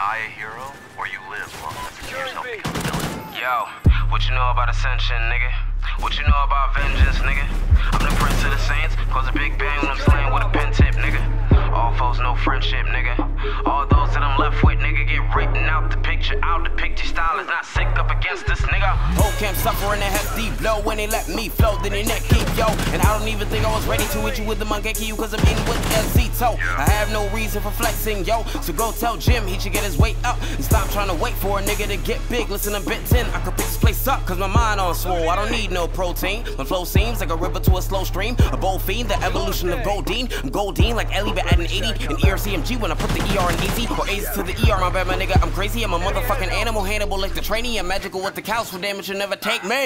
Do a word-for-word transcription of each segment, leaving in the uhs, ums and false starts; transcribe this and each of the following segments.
die a hero, or you live long enough to see yourself become a villain. Yo, what you know about Ascension, nigga? What you know about vengeance, nigga? I'm the prince of the saints, cause a big bang when I'm slaying with a pen tip, nigga. All foes, no friendship, nigga. All those that I'm left with, nigga, get written out the picture. Out the picture style is not sick up against this, nigga. Whole camp suffering a hefty blow when they let me flow, then they neck keep, yo. And I don't even think I was ready to hit you with the Mangeki, you cause I'm in with Zito. I have no reason for flexing, yo. So go tell Jim he should get his weight up and stop trying to wait for a nigga to get big. Listen to bit ten, I could pick this place up cause my mind on swole. I don't need no protein. My flow seems like a river to a slow stream. A bold fiend, the evolution of Goldine. I'm Goldine like Ellie, but adding eighty. And E R C M G when I put the E R in easy. Or A's to the E R, my bad, my nigga, I'm crazy. I'm a motherfucking animal, Hannibal like the trainee. I'm magical with the cows, for damage you'll never take me.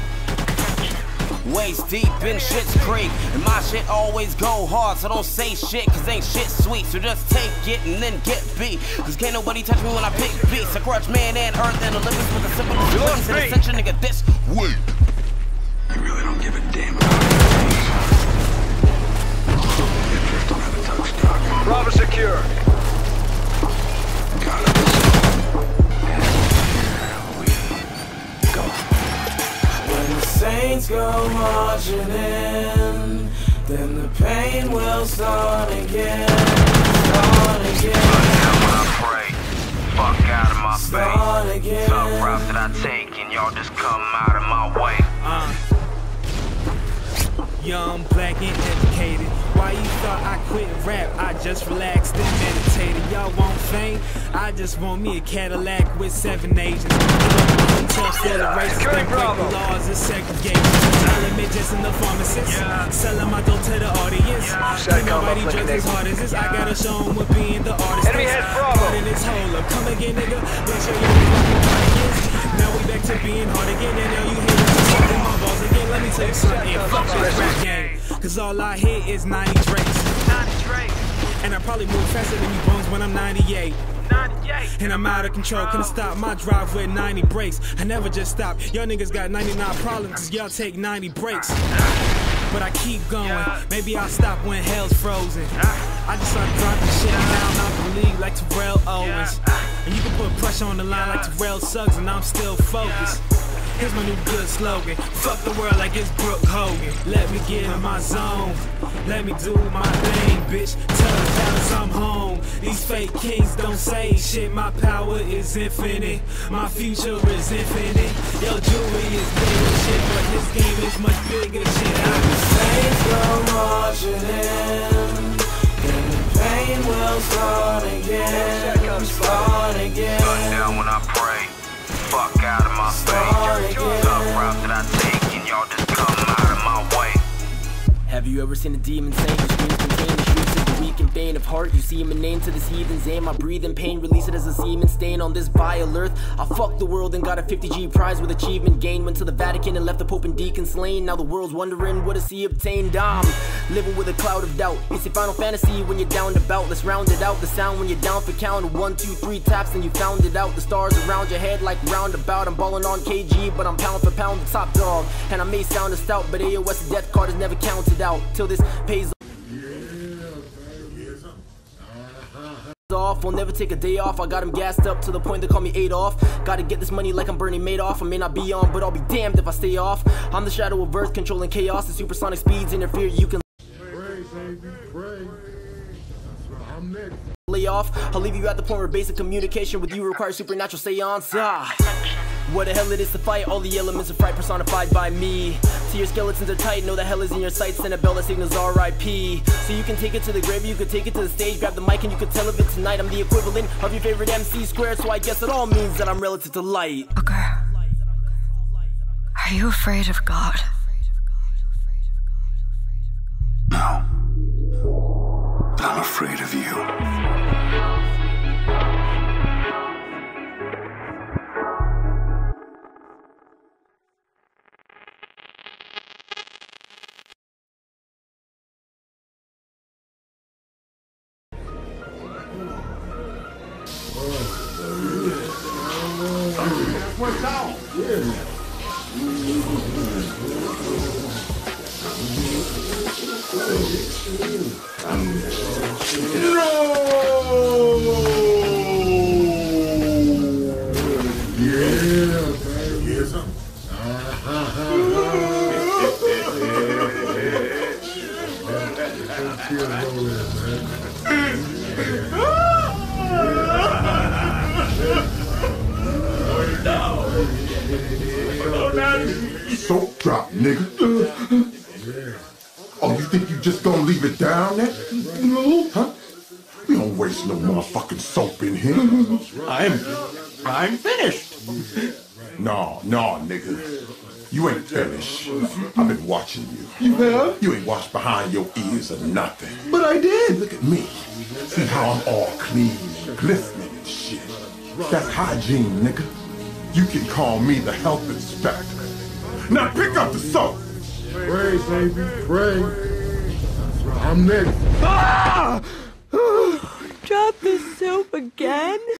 Waist deep in shit's creek, and my shit always go hard, so don't say shit, cause ain't shit sweet. So just take it and then get beat, cause can't nobody touch me when I pick beats. I grudge man and earth and Olympus with a simple difference in ascension, nigga, this week. You really don't give a damn about it. You just don't have a touch, Doc. Bravo secure. Got it. Saints go marching in, then the pain will start again, start again. When I pray, fuck out of my Start face. again. Some route that I take and y'all just come out of my way. Uh, young, black, and educated. Why you thought I quit rap? I just relaxed and meditated. Y'all won't faint? I just want me a Cadillac with seven agents. Tough for the races, they break the laws of segregation. Element just in the pharmacist, yeah. Selling my dope to the audience. Yeah. Ain't nobody just as hard as this. I gotta show them what being the artist Enemy head Bravo. Put in this hole up. Come again, nigga. Make sure you know what the party is. Now we back to being hard again, and now you hear me sucking my balls again. Let me tell you something, fuck this rap game. Cause all I hear is ninety Drakes. ninety Drakes. And I probably move faster than you bones when I'm ninety-eight. ninety-eight. And I'm out of control, couldn't stop my drive with ninety brakes. I never just stop. Y'all niggas got ninety-nine problems, cause y'all take ninety breaks. But I keep going, maybe I'll stop when hell's frozen. I just start dropping shit down off the league like Terrell Owens. And you can put pressure on the line like Terrell Suggs, and I'm still focused. Here's my new good slogan, fuck the world like it's Brooke Hogan. Let me get in my zone, let me do my thing, bitch. Tell the palace I'm home. These fake kings don't say shit, my power is infinite. My future is infinite. Yo, jewelry is big as shit, but this game is much bigger shit. I The saints go marching in, then the pain will start again, start again. Sundown when I pray, fuck out of my face. Some route that I take and y'all just come out of my way. Have you ever seen a demon saint whose screams contain the shrieks of the weak and faint of heart? You see him a name to this heathen's aim. I breathe in pain, release it as a semen stain on this vile earth. I fucked the world and got a fifty G prize with achievement gained. Went to the Vatican and left the Pope and Deacon slain. Now the world's wondering what has he obtained. I'm living with a cloud of doubt. It's a Final Fantasy when you're down to bout. Let's round it out. The sound when you're down for count. One, two, three taps and you found it out. The stars around your head like roundabout. I'm balling on K G, but I'm pound for pound the top dog. And I may sound a stout, but A O S death card is never counted out. Till this pays off, I'll never take a day off. I got him gassed up to the point they call me Adolf. Gotta get this money like I'm Bernie Madoff. I may not be on, but I'll be damned if I stay off. I'm the shadow of earth, controlling chaos. The supersonic speeds interfere, you can Pray, baby, pray. I'm next. lay off. I'll leave you at the point where basic communication with you requires supernatural seance. Ah, what the hell it is to fight. All the elements of fright personified by me. See your skeletons are tight, know the hell is in your sights. Send a bell that signals R I P. So you can take it to the grave, you could take it to the stage. Grab the mic and you could tell of it tonight. I'm the equivalent of your favorite M C squared, so I guess it all means that I'm relative to light. Booker, are you afraid of God? No. But I'm afraid of you. What's out? Yeah. No! Soap drop, nigga. Oh, you think you just gonna leave it down there? No. Huh? We don't waste no motherfucking soap in here. I'm... I'm finished. No, no, nigga. You ain't finished. I've been watching you. You have? You ain't washed behind your ears or nothing. But I did. Look at me. See how I'm all clean and glistening and shit. That's hygiene, nigga. You can call me the health inspector. Now pick up the soap. Pray, baby, pray. I'm next. Ah! Drop the soap again?